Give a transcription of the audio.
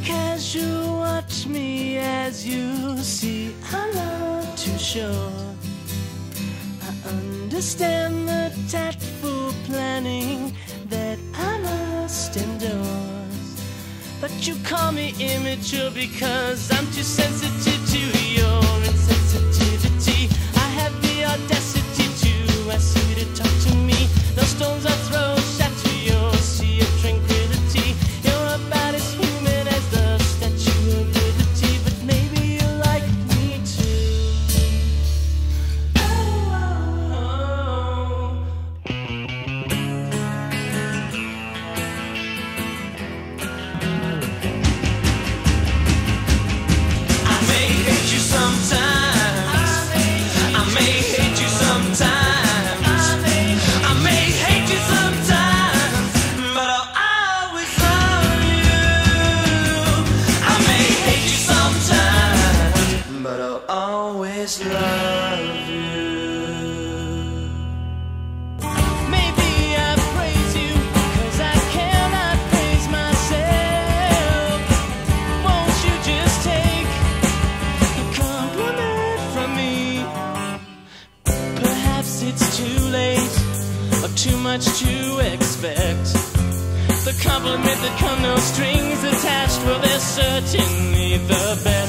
casual, watch me as you see. I'm not too sure. I understand the tactful planning that I must endorse, but you call me immature because I'm too sensitive to your insensitivity. I have the audacity to ask you to talk to me. No stones I throw shatter your sea of tranquility. You're about as human as the Statue of Liberty, but maybe you like me too. I may hate you sometimes. I may hate you sometimes. I may hate you sometimes, but I'll always love you. I may hate you sometimes, but I'll always love you. Maybe I praise you 'cause I cannot praise myself. Won't you just take a compliment from me? Perhaps it's too late or too much to expect. The compliment that come no strings attached, well, they're certainly the best.